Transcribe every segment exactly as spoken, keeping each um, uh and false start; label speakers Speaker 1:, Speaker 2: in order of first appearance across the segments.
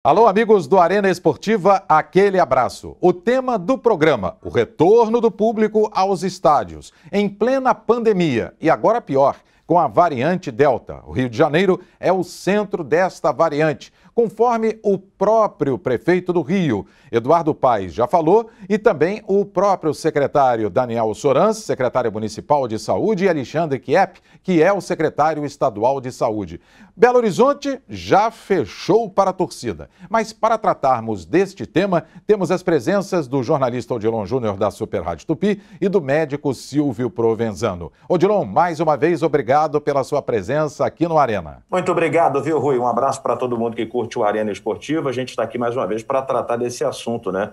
Speaker 1: Alô, amigos do Arena Esportiva, aquele abraço. O tema do programa, o retorno do público aos estádios, em plena pandemia e agora pior, com a variante Delta. O Rio de Janeiro é o centro desta variante, conforme o próprio prefeito do Rio, Eduardo Paes, já falou, e também o próprio secretário Daniel Sorans, secretário municipal de saúde, e Alexandre Kiep, que é o secretário estadual de saúde. Belo Horizonte já fechou para a torcida, mas para tratarmos deste tema, temos as presenças do jornalista Odilon Júnior da Super Rádio Tupi e do médico Silvio Provenzano. Odilon, mais uma vez, obrigado pela sua presença aqui no Arena.
Speaker 2: Muito obrigado, viu, Rui? Um abraço para todo mundo que curte o Arena Esportiva. A gente está aqui mais uma vez para tratar desse assunto, né?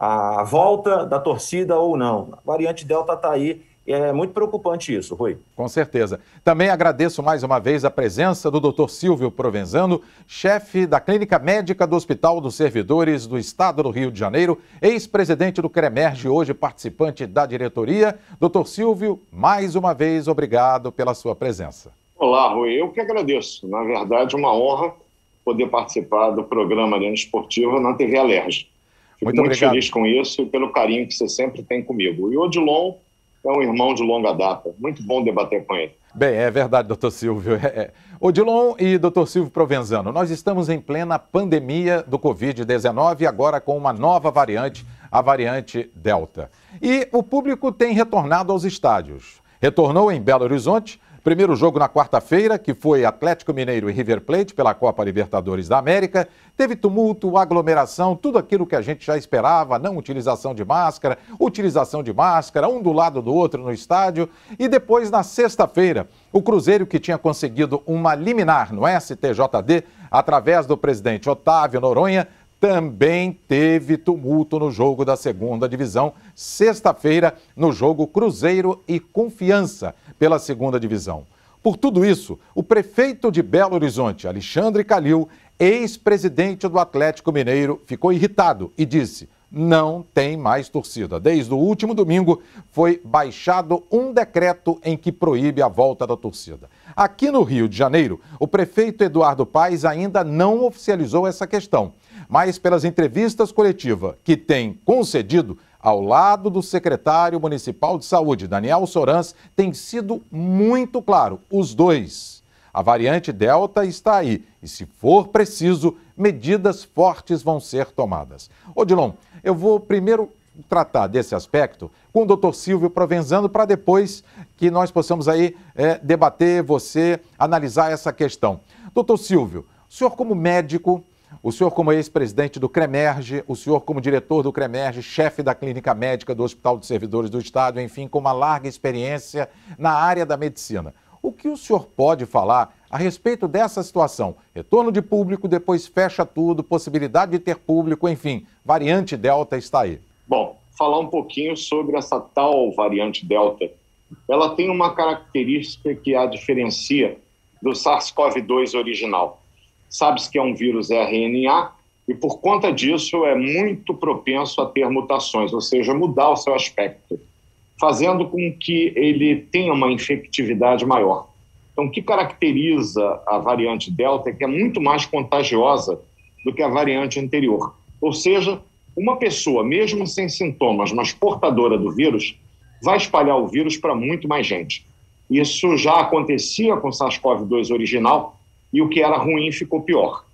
Speaker 2: A volta da torcida ou não. A variante Delta está aí. E é muito preocupante isso, Rui.
Speaker 1: Com certeza. Também agradeço mais uma vez a presença do doutor Silvio Provenzano, chefe da Clínica Médica do Hospital dos Servidores do Estado do Rio de Janeiro, ex-presidente do CREMERGE, hoje participante da diretoria. doutor Silvio, mais uma vez, obrigado pela sua presença.
Speaker 3: Olá, Rui. Eu que agradeço. Na verdade, uma honra poder participar do programa Arena Esportiva na T V Alerj. Fico
Speaker 1: muito,
Speaker 3: muito
Speaker 1: obrigado.
Speaker 3: feliz com isso e pelo carinho que você sempre tem comigo. E o Odilon é um irmão de longa data. Muito bom debater com ele.
Speaker 1: Bem, é verdade, doutor Silvio. É, é. Odilon e doutor Silvio Provenzano, nós estamos em plena pandemia do covid dezenove, agora com uma nova variante, a variante Delta. E o público tem retornado aos estádios. Retornou em Belo Horizonte. Primeiro jogo na quarta-feira, que foi Atlético Mineiro e River Plate pela Copa Libertadores da América. Teve tumulto, aglomeração, tudo aquilo que a gente já esperava, não utilização de máscara, utilização de máscara, um do lado do outro no estádio. E depois, na sexta-feira, o Cruzeiro, que tinha conseguido uma liminar no S T J D, através do presidente Otávio Noronha, também teve tumulto no jogo da segunda divisão, sexta-feira, no jogo Cruzeiro e Confiança pela segunda divisão. Por tudo isso, o prefeito de Belo Horizonte, Alexandre Calil, ex-presidente do Atlético Mineiro, ficou irritado e disse: não tem mais torcida. Desde o último domingo foi baixado um decreto em que proíbe a volta da torcida. Aqui no Rio de Janeiro, o prefeito Eduardo Paes ainda não oficializou essa questão, mas pelas entrevistas coletivas que tem concedido, ao lado do secretário municipal de saúde, Daniel Sorans, tem sido muito claro, os dois. A variante Delta está aí e, se for preciso, medidas fortes vão ser tomadas. Odilon, eu vou primeiro tratar desse aspecto com o doutor Silvio Provenzano, para depois que nós possamos aí é, debater, você analisar essa questão. doutor Silvio, o senhor como médico, o senhor como ex-presidente do CREMERGE, o senhor como diretor do CREMERGE, chefe da Clínica Médica do Hospital dos Servidores do Estado, enfim, com uma larga experiência na área da medicina. O que o senhor pode falar a respeito dessa situação? Retorno de público, depois fecha tudo, possibilidade de ter público, enfim, variante Delta está aí.
Speaker 3: Bom, falar um pouquinho sobre essa tal variante Delta. Ela tem uma característica que a diferencia do SARS-CoV dois original. Sabe-se que é um vírus R N A e, por conta disso, é muito propenso a ter mutações, ou seja, mudar o seu aspecto, fazendo com que ele tenha uma infectividade maior. Então, o que caracteriza a variante Delta é que é muito mais contagiosa do que a variante anterior. Ou seja, uma pessoa, mesmo sem sintomas, mas portadora do vírus, vai espalhar o vírus para muito mais gente. Isso já acontecia com o SARS-CoV dois original, e o que era ruim ficou pior.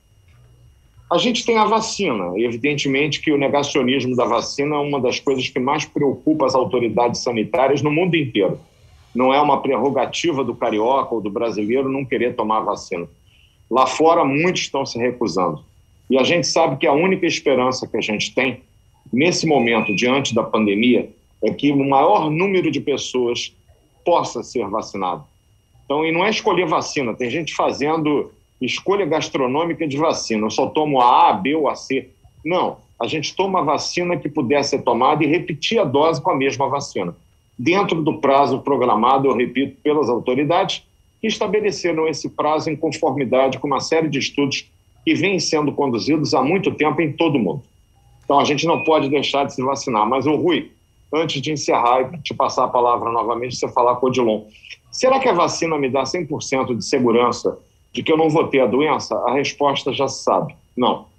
Speaker 3: A gente tem a vacina. Evidentemente que o negacionismo da vacina é uma das coisas que mais preocupa as autoridades sanitárias no mundo inteiro. Não é uma prerrogativa do carioca ou do brasileiro não querer tomar a vacina. Lá fora, muitos estão se recusando. E a gente sabe que a única esperança que a gente tem, nesse momento, diante da pandemia, é que o maior número de pessoas possa ser vacinado. Então, e não é escolher vacina, tem gente fazendo escolha gastronômica de vacina. Eu só tomo a A, B ou a C. Não, a gente toma a vacina que puder ser tomada e repetir a dose com a mesma vacina, dentro do prazo programado, eu repito, pelas autoridades, que estabeleceram esse prazo em conformidade com uma série de estudos que vêm sendo conduzidos há muito tempo em todo o mundo. Então, a gente não pode deixar de se vacinar. Mas, ô Rui, antes de encerrar e te passar a palavra novamente, você falar com o Odilon, será que a vacina me dá cem por cento de segurança de que eu não vou ter a doença? A resposta já se sabe, não.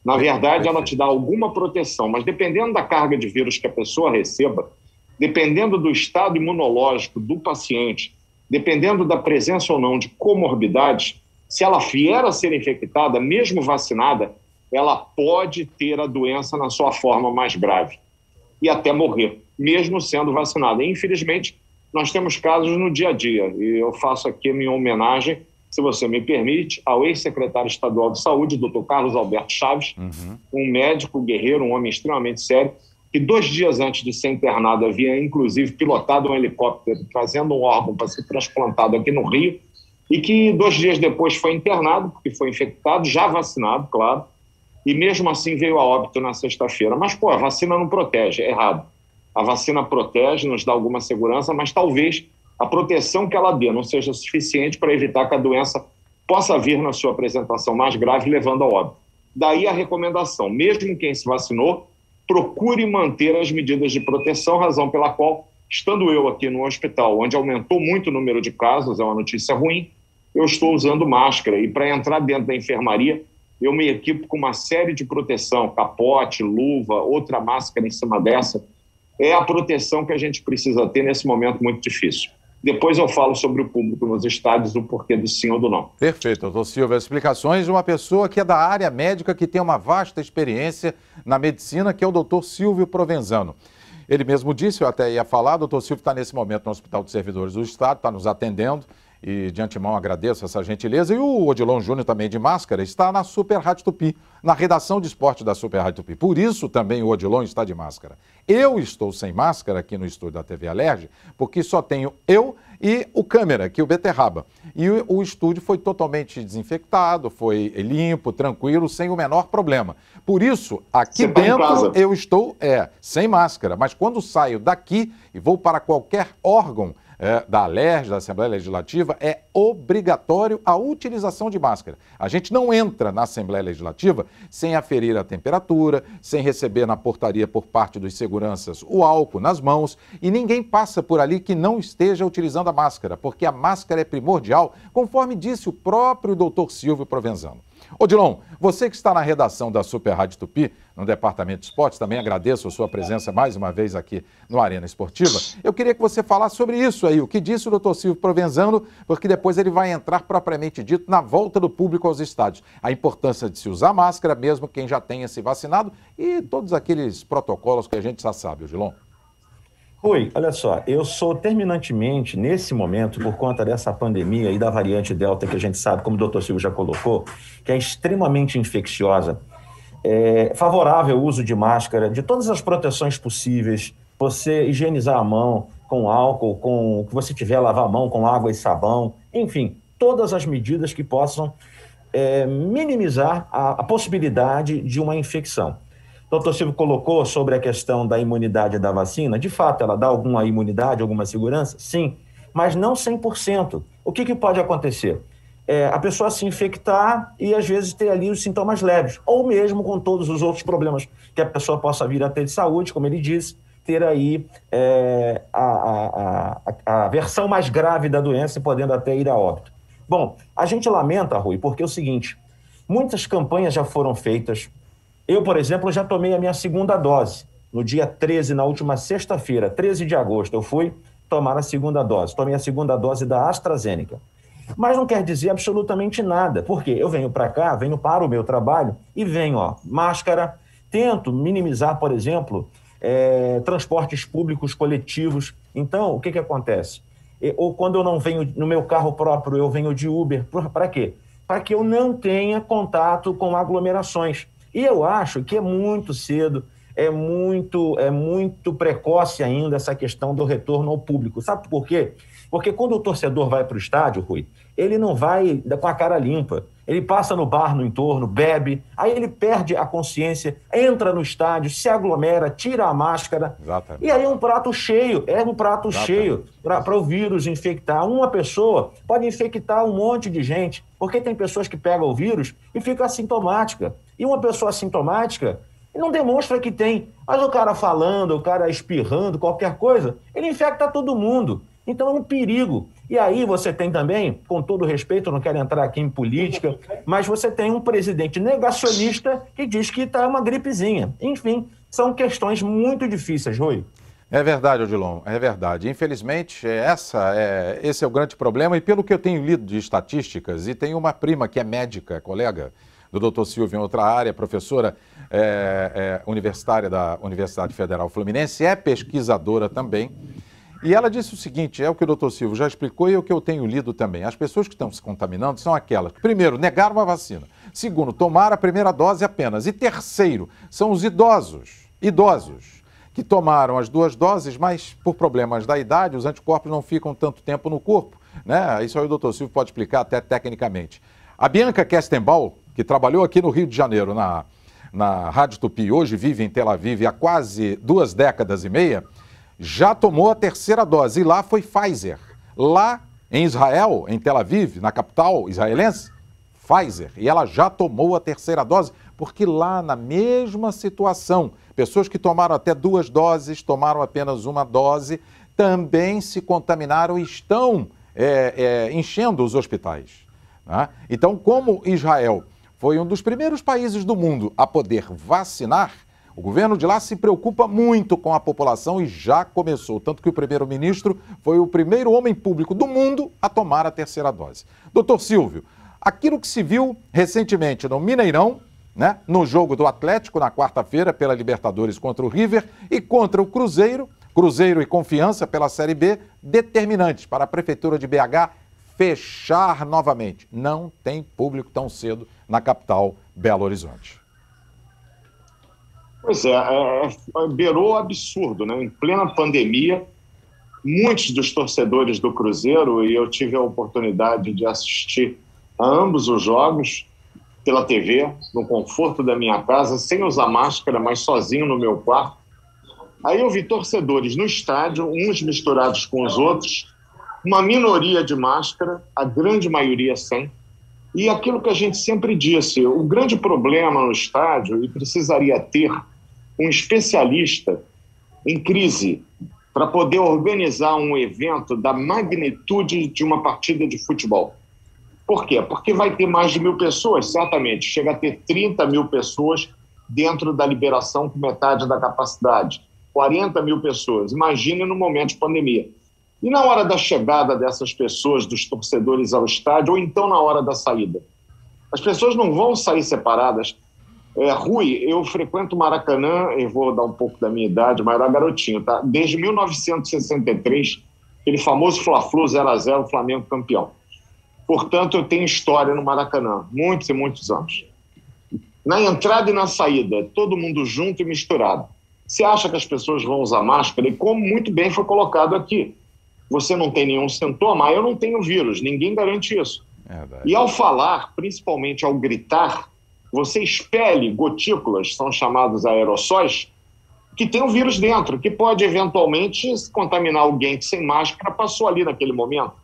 Speaker 3: Na verdade, ela te dá alguma proteção, mas dependendo da carga de vírus que a pessoa receba, dependendo do estado imunológico do paciente, dependendo da presença ou não de comorbidades, se ela vier a ser infectada, mesmo vacinada, ela pode ter a doença na sua forma mais grave e até morrer, mesmo sendo vacinada. E, infelizmente, nós temos casos no dia a dia, e eu faço aqui a minha homenagem, se você me permite, ao ex-secretário estadual de saúde, doutor Carlos Alberto Chaves, uhum. um médico guerreiro, um homem extremamente sério, que dois dias antes de ser internado havia, inclusive, pilotado um helicóptero trazendo um órgão para ser transplantado aqui no Rio, e que dois dias depois foi internado, porque foi infectado, já vacinado, claro, e mesmo assim veio a óbito na sexta-feira. Mas, pô, a vacina não protege, é errado. A vacina protege, nos dá alguma segurança, mas talvez a proteção que ela dê não seja suficiente para evitar que a doença possa vir na sua apresentação mais grave, levando ao óbito. Daí a recomendação, mesmo quem se vacinou, procure manter as medidas de proteção, razão pela qual, estando eu aqui no hospital, onde aumentou muito o número de casos, é uma notícia ruim, eu estou usando máscara. E para entrar dentro da enfermaria, eu me equipo com uma série de proteção, capote, luva, outra máscara em cima dessa. É a proteção que a gente precisa ter nesse momento muito difícil. Depois eu falo sobre o público nos estádios, o porquê do sim ou do não.
Speaker 1: Perfeito, doutor Silvio. As explicações de uma pessoa que é da área médica, que tem uma vasta experiência na medicina, que é o doutor Silvio Provenzano. Ele mesmo disse, eu até ia falar, o doutor Silvio está nesse momento no Hospital dos Servidores do Estado, está nos atendendo. E de antemão agradeço essa gentileza. E o Odilon Júnior, também de máscara, está na Super Rádio Tupi, na redação de esporte da Super Rádio Tupi. Por isso também o Odilon está de máscara. Eu estou sem máscara aqui no estúdio da T V Alerj, porque só tenho eu e o câmera, que é o Beterraba. E o, o estúdio foi totalmente desinfectado, foi limpo, tranquilo, sem o menor problema. Por isso, aqui tá dentro eu estou é, sem máscara. Mas quando saio daqui e vou para qualquer órgão, É, da Alerj, da Assembleia Legislativa, é obrigatório a utilização de máscara. A gente não entra na Assembleia Legislativa sem aferir a temperatura, sem receber na portaria por parte dos seguranças o álcool nas mãos, e ninguém passa por ali que não esteja utilizando a máscara, porque a máscara é primordial, conforme disse o próprio doutor Silvio Provenzano. Odilon, você que está na redação da Super Rádio Tupi, no Departamento de Esportes, também agradeço a sua presença mais uma vez aqui no Arena Esportiva. Eu queria que você falasse sobre isso aí, o que disse o doutor Silvio Provenzano, porque depois ele vai entrar propriamente dito na volta do público aos estádios. A importância de se usar máscara, mesmo quem já tenha se vacinado, e todos aqueles protocolos que a gente já sabe, Odilon.
Speaker 2: Rui, olha só, eu sou terminantemente, nesse momento, por conta dessa pandemia e da variante Delta, que a gente sabe, como o doutor Silvio já colocou, que é extremamente infecciosa, é favorável ao uso de máscara, de todas as proteções possíveis, você higienizar a mão com álcool, com o que você tiver, lavar a mão com água e sabão, enfim, todas as medidas que possam é, minimizar a, a possibilidade de uma infecção. O doutor Silvio colocou sobre a questão da imunidade da vacina. De fato, ela dá alguma imunidade, alguma segurança? Sim, mas não cem por cento. O que, que pode acontecer? É, a pessoa se infectar e, às vezes, ter ali os sintomas leves, ou mesmo com todos os outros problemas que a pessoa possa vir a ter de saúde, como ele disse, ter aí é, a, a, a, a versão mais grave da doença e podendo até ir a óbito. Bom, a gente lamenta, Rui, porque é o seguinte, muitas campanhas já foram feitas. Eu, por exemplo, já tomei a minha segunda dose. No dia treze, na última sexta-feira, treze de agosto, eu fui tomar a segunda dose. Tomei a segunda dose da AstraZeneca. Mas não quer dizer absolutamente nada. Por quê? Eu venho para cá, venho para o meu trabalho e venho, ó, máscara, tento minimizar, por exemplo, é, transportes públicos coletivos. Então, o que que acontece? Ou quando eu não venho no meu carro próprio, eu venho de Uber. Para quê? Para que eu não tenha contato com aglomerações. E eu acho que é muito cedo, é muito, é muito precoce ainda essa questão do retorno ao público. Sabe por quê? Porque quando o torcedor vai para o estádio, Rui, ele não vai com a cara limpa. Ele passa no bar no entorno, bebe, aí ele perde a consciência, entra no estádio, se aglomera, tira a máscara. Exatamente. E aí é um prato cheio, é um prato Exatamente. cheio para o vírus infectar. Uma pessoa pode infectar um monte de gente, porque tem pessoas que pegam o vírus e ficam assintomática. E uma pessoa assintomática não demonstra que tem. Mas o cara falando, o cara espirrando, qualquer coisa, ele infecta todo mundo. Então é um perigo. E aí você tem também, com todo respeito, eu não quero entrar aqui em política, mas você tem um presidente negacionista que diz que está uma gripezinha. Enfim, são questões muito difíceis, Rui.
Speaker 1: É verdade, Odilon, é verdade. Infelizmente, essa é, esse é o grande problema. E pelo que eu tenho lido de estatísticas, e tenho uma prima que é médica, colega do doutor Silvio em outra área, professora é, é, universitária da Universidade Federal Fluminense, é pesquisadora também. E ela disse o seguinte, é o que o doutor Silvio já explicou e é o que eu tenho lido também. As pessoas que estão se contaminando são aquelas que, primeiro, negaram a vacina. Segundo, tomaram a primeira dose apenas. E terceiro, são os idosos, idosos, que tomaram as duas doses, mas por problemas da idade, os anticorpos não ficam tanto tempo no corpo, né? Isso aí o doutor Silvio pode explicar até tecnicamente. A Bianca Kestenbaum, que trabalhou aqui no Rio de Janeiro, na, na Rádio Tupi, hoje vive em Tel Aviv há quase duas décadas e meia, já tomou a terceira dose e lá foi Pfizer. Lá em Israel, em Tel Aviv, na capital israelense, Pfizer. E ela já tomou a terceira dose, porque lá na mesma situação, pessoas que tomaram até duas doses, tomaram apenas uma dose, também se contaminaram e estão é, é, enchendo os hospitais. Né? Então, como Israel foi um dos primeiros países do mundo a poder vacinar, o governo de lá se preocupa muito com a população e já começou, tanto que o primeiro-ministro foi o primeiro homem público do mundo a tomar a terceira dose. Doutor Silvio, aquilo que se viu recentemente no Mineirão, né, no jogo do Atlético, na quarta-feira, pela Libertadores contra o River e contra o Cruzeiro, Cruzeiro e Confiança pela Série B, determinantes para a Prefeitura de B H fechar novamente. Não tem público tão cedo na capital Belo Horizonte.
Speaker 3: Pois é, é, é beirou absurdo, né? Em plena pandemia, muitos dos torcedores do Cruzeiro, e eu tive a oportunidade de assistir a ambos os jogos pela T V, no conforto da minha casa, sem usar máscara, mas sozinho no meu quarto. Aí eu vi torcedores no estádio, uns misturados com os outros, uma minoria de máscara, a grande maioria sem. E aquilo que a gente sempre disse, o grande problema no estádio, e precisaria ter um especialista em crise para poder organizar um evento da magnitude de uma partida de futebol. Por quê? Porque vai ter mais de mil pessoas, certamente. Chega a ter trinta mil pessoas dentro da liberação com metade da capacidade. quarenta mil pessoas. Imagine no momento de pandemia. E na hora da chegada dessas pessoas, dos torcedores ao estádio, ou então na hora da saída? As pessoas não vão sair separadas. É, Rui, eu frequento o Maracanã, eu vou dar um pouco da minha idade, mas era garotinho, tá? Desde mil novecentos e sessenta e três, aquele famoso Fla-Flu zero a zero, Flamengo campeão. Portanto, eu tenho história no Maracanã, muitos e muitos anos. Na entrada e na saída, todo mundo junto e misturado. Você acha que as pessoas vão usar máscara? E como muito bem foi colocado aqui, você não tem nenhum sintoma, eu não tenho vírus, ninguém garante isso. É, e ao falar, principalmente ao gritar, você expele gotículas, são chamados aerossóis, que tem o vírus dentro, que pode eventualmente contaminar alguém que sem máscara passou ali naquele momento.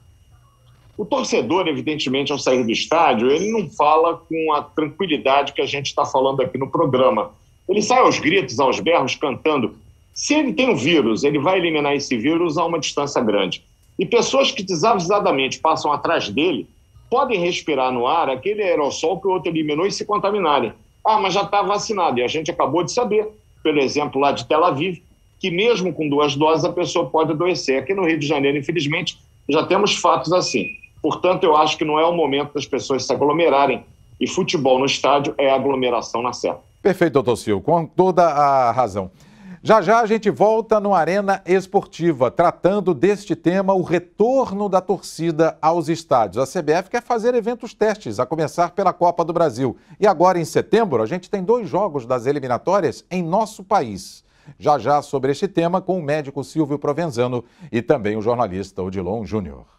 Speaker 3: O torcedor, evidentemente, ao sair do estádio, ele não fala com a tranquilidade que a gente está falando aqui no programa. Ele sai aos gritos, aos berros, cantando. Se ele tem o vírus, ele vai eliminar esse vírus a uma distância grande. E pessoas que desavisadamente passam atrás dele podem respirar no ar aquele aerossol que o outro eliminou e se contaminarem. Ah, mas já está vacinado. E a gente acabou de saber, pelo exemplo lá de Tel Aviv, que mesmo com duas doses a pessoa pode adoecer. Aqui no Rio de Janeiro, infelizmente, já temos fatos assim. Portanto, eu acho que não é o momento das pessoas se aglomerarem. E futebol no estádio é aglomeração na certa.
Speaker 1: Perfeito, doutor Silvio, com toda a razão. Já já a gente volta no Arena Esportiva, tratando deste tema, o retorno da torcida aos estádios. A C B F quer fazer eventos testes, a começar pela Copa do Brasil. E agora, em setembro, a gente tem dois jogos das eliminatórias em nosso país. Já já sobre este tema com o médico Silvio Provenzano e também o jornalista Odilon Júnior.